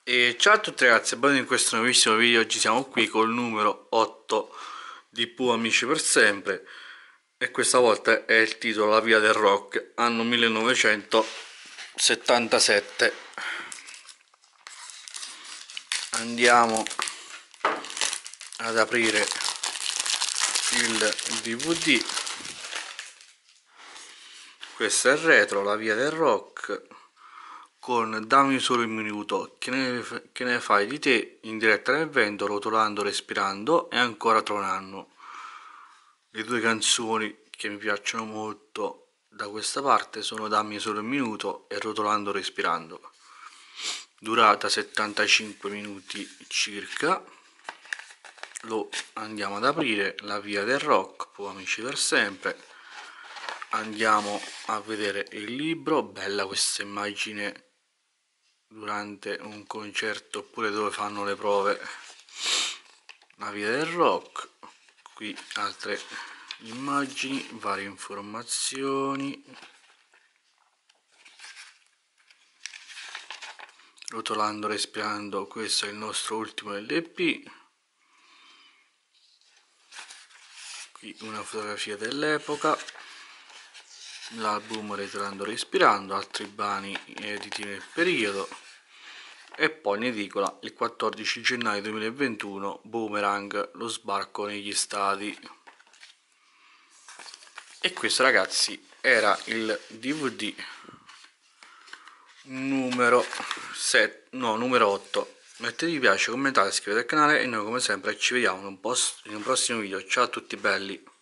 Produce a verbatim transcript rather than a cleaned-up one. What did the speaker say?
E ciao a tutti ragazzi, benvenuti in questo nuovissimo video. Oggi siamo qui col numero otto di Pooh Amici per sempre e questa volta è il titolo La Via del Rock, anno millenovecentosettantasette. Andiamo ad aprire il D V D. Questo è il retro, La Via del Rock, con Dammi solo un minuto, che ne, che ne fai di te, In diretta nel vento, Rotolando, respirando e Ancora tra un anno. Le due canzoni che mi piacciono molto da questa parte sono Dammi solo un minuto e Rotolando, respirando. Durata settantacinque minuti circa. Lo andiamo ad aprire, La Via del Rock, Pooh Amici per sempre. Andiamo a vedere il libro. Bella questa immagine durante un concerto oppure dove fanno le prove. La Via del Rock. Qui altre immagini, varie informazioni. Rotolando, respirando, questo è il nostro ultimo L P. Qui una fotografia dell'epoca, l'album Rotolando, respirando, altri brani editi nel periodo. E poi in edicola il quattordici gennaio duemilaventuno Boomerang, lo sbarco negli stadi. E questo ragazzi era il D V D numero sette, no numero otto. Mettete mi piace, commentate, iscrivetevi al canale e noi come sempre ci vediamo in un, post, in un prossimo video. Ciao a tutti belli.